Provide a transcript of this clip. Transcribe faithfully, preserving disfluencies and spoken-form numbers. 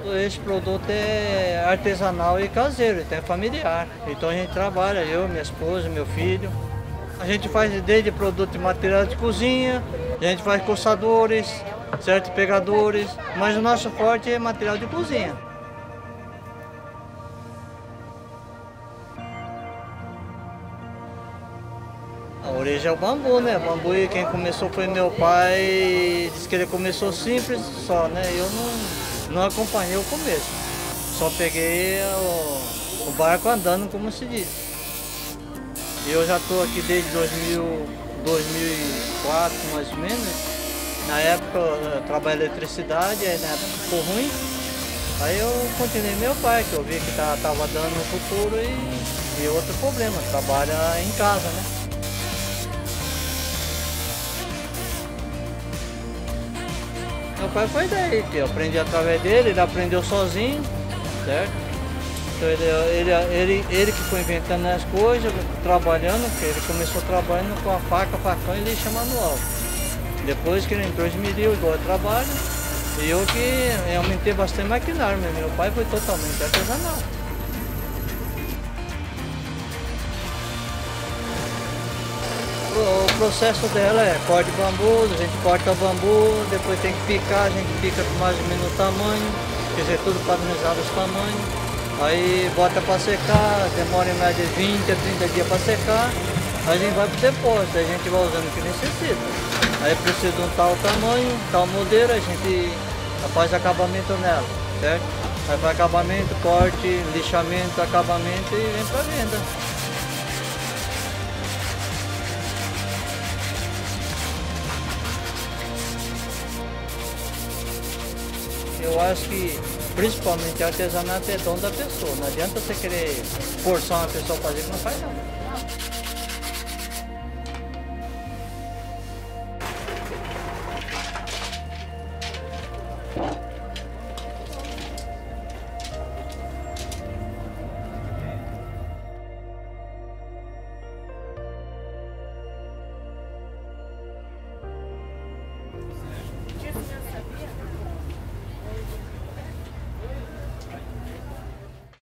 Esse produto é artesanal e caseiro, então é familiar. Então a gente trabalha, eu, minha esposa, meu filho. A gente faz desde produto de material de cozinha, a gente faz coçadores, certo? Pegadores, mas o nosso forte é material de cozinha. A origem é o bambu, né? O bambu, e quem começou foi meu pai, disse que ele começou simples só, né? Eu não, não acompanhei o começo, só peguei o, o barco andando, como se diz. Eu já estou aqui desde dois mil, dois mil e quatro, mais ou menos. Na época eu trabalhei eletricidade, aí na época ficou ruim. Aí eu continuei meu pai, que eu vi que estava dando no futuro, e, e outro problema, trabalha em casa, né? Meu pai foi daí, que eu aprendi através dele, ele aprendeu sozinho, certo? Então ele, ele, ele, ele que foi inventando as coisas, trabalhando, porque ele começou trabalhando com a faca, facão e lixa manual. Depois que ele entrou em Esmeril, igual eu trabalho, e eu que aumentei bastante maquinário, mas meu pai foi totalmente artesanal. O processo dela é corte de bambu, a gente corta o bambu, depois tem que picar, a gente pica com mais ou menos o tamanho, quer dizer, tudo padronizado os tamanhos. Aí bota para secar, demora em média vinte a trinta dias para secar, aí a gente vai para o depósito, a gente vai usando o que necessita. Aí precisa de um tal tamanho, tal modelo, a gente faz acabamento nela, certo? Aí faz acabamento, corte, lixamento, acabamento e vem para venda. Eu acho que principalmente artesanato é dom da pessoa. Não adianta você querer forçar uma pessoa a fazer que não faz não.